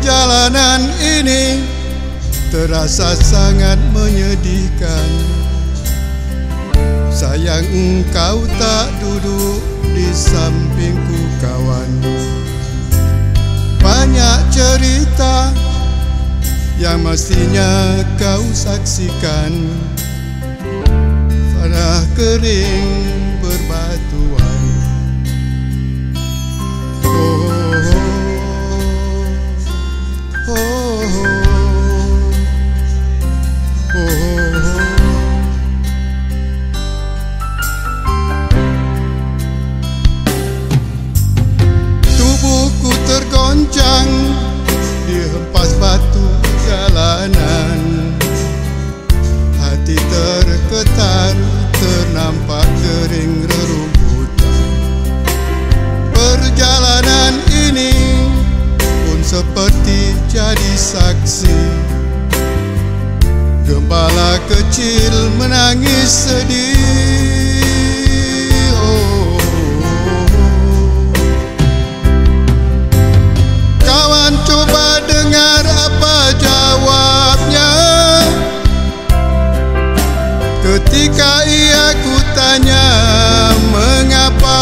Perjalanan ini terasa sangat menyedihkan. Sayang engkau tak duduk di sampingku kawan. Banyak cerita yang mestinya kau saksikan, tanah kering berbatuan. Tubuhku tergoncang dihempas batu jalanan. Hati tergetar, ternampak kering rerumputan. Perjalanan ini pun seperti jadi saksi. Gembala kecil menangis sedih. Kawan coba dengar apa jawabnya ketika ia kutanya mengapa.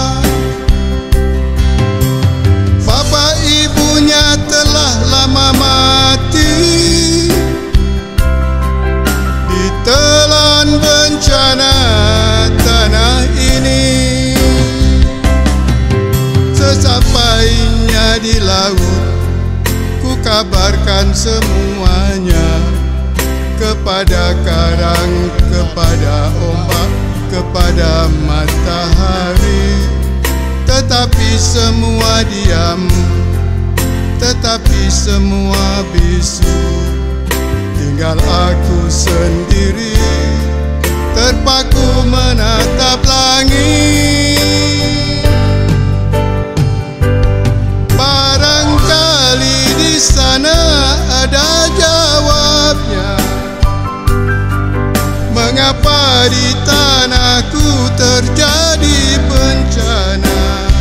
Bapak ibunya telah lama mati ditelan bencana tanah ini. Sesampainya di laut, ku kabarkan semuanya kepada karang, kepada ombak, kepada matahari. Tetapi semua diam, tetapi semua bisu. Tinggal aku sendiri, terpaku menatap langit. Barangkali di sana ada jawabnya, mengapa di tanahku terjadi bencana.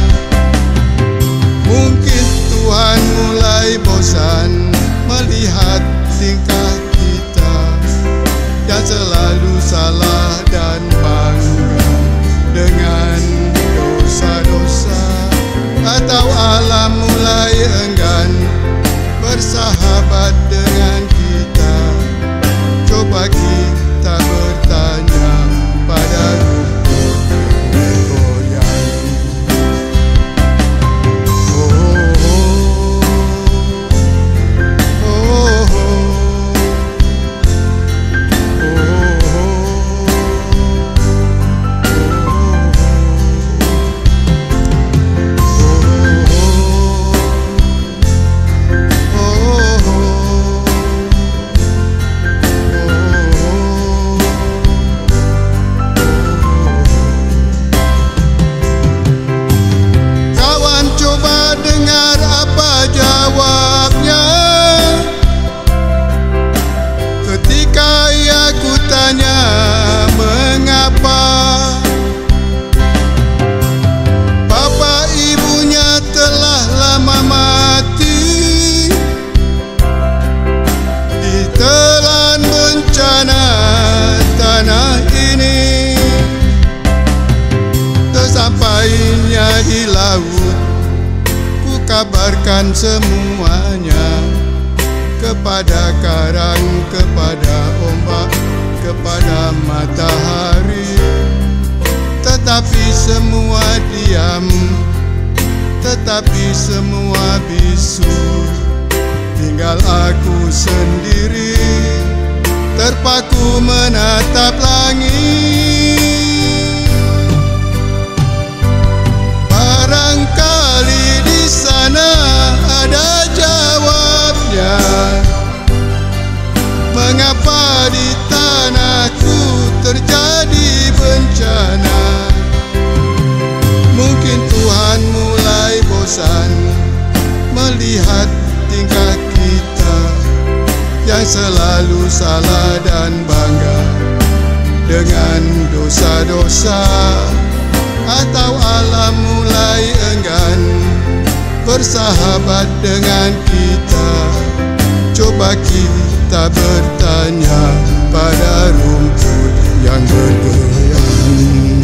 Mungkin Tuhan mulai bosan melihat tingkah kita yang selalu salah dan bangga dengan dosa-dosa. Atau alam mulai enggan bersahabat dengan kita. Coba kita bertanya pada rumput goyang. Sampainya di laut, ku kabarkan semuanya kepada karang, kepada ombak, kepada matahari. Tetapi semua diam, tetapi semua bisu. Tinggal aku sendiri, terpaku menatap langit. Barangkali di sana ada jawabnya, mengapa di tanahku terjadi bencana. Mungkin Tuhan mulai bosan melihat tingkah kita yang selalu salah dan bangga dengan dosa-dosa. Atau alam mulai enggan bersahabat dengan kita. Coba kita bertanya pada rumput yang bergoyang.